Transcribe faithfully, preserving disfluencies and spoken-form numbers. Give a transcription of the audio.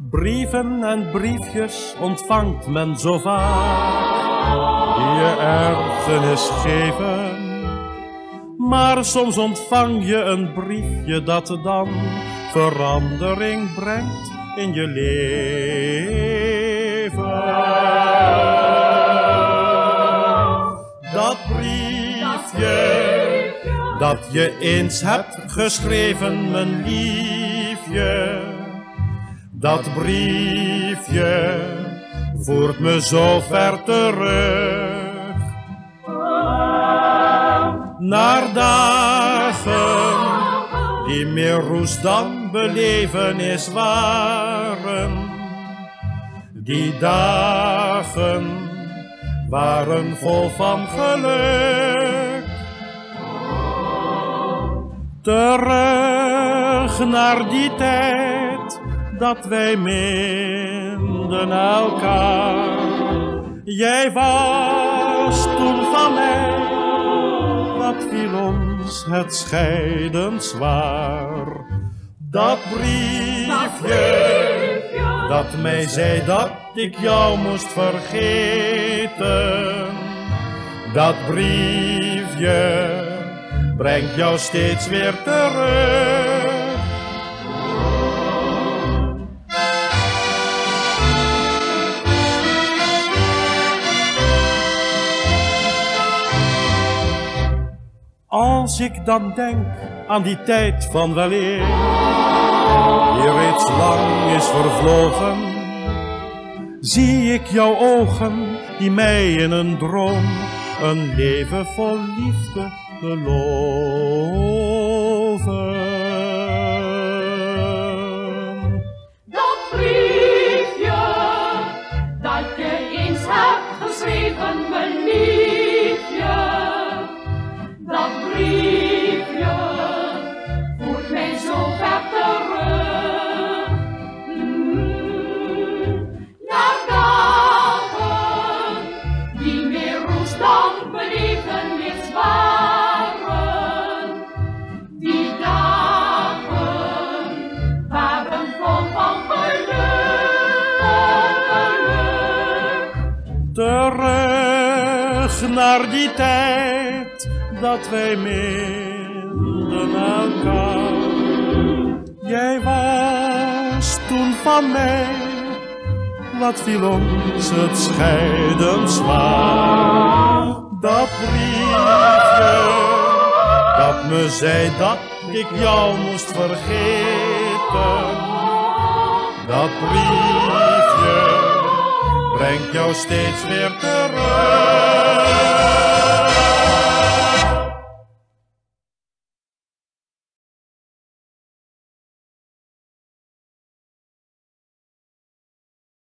Brieven en briefjes ontvangt men zo vaak, die je ergernis geven. Maar soms ontvang je een briefje dat dan verandering brengt in je leven. Dat briefje dat je eens hebt geschreven, mijn liefje. Dat briefje voert me zo ver terug. Naar dagen die meer roes dan belevenis waren. Die dagen waren vol van geluk. Terug naar die tijd dat wij minden elkaar. Jij was toen van mij, wat viel ons het scheiden zwaar. Dat briefje dat mij zei dat ik jou moest vergeten. Dat briefje brengt jou steeds weer terug. Als ik dan denk aan die tijd van weleer, die reeds lang is vervlogen, zie ik jouw ogen die mij in een droom een leven vol liefde beloven. Dat briefje dat je eens hebt geschreven, mijn liefje. Dat briefje voert mij zo ver terug. Mm, naar dagen die meer roes dan belevenis waren. Die dagen waren vol van geluk, van geluk. Terug naar die tijd dat wij minden elkaar. Jij was toen van mij, wat viel ons het scheiden zwaar. Dat briefje dat me zei dat ik jou moest vergeten. Dat briefje brengt jou steeds weer terug.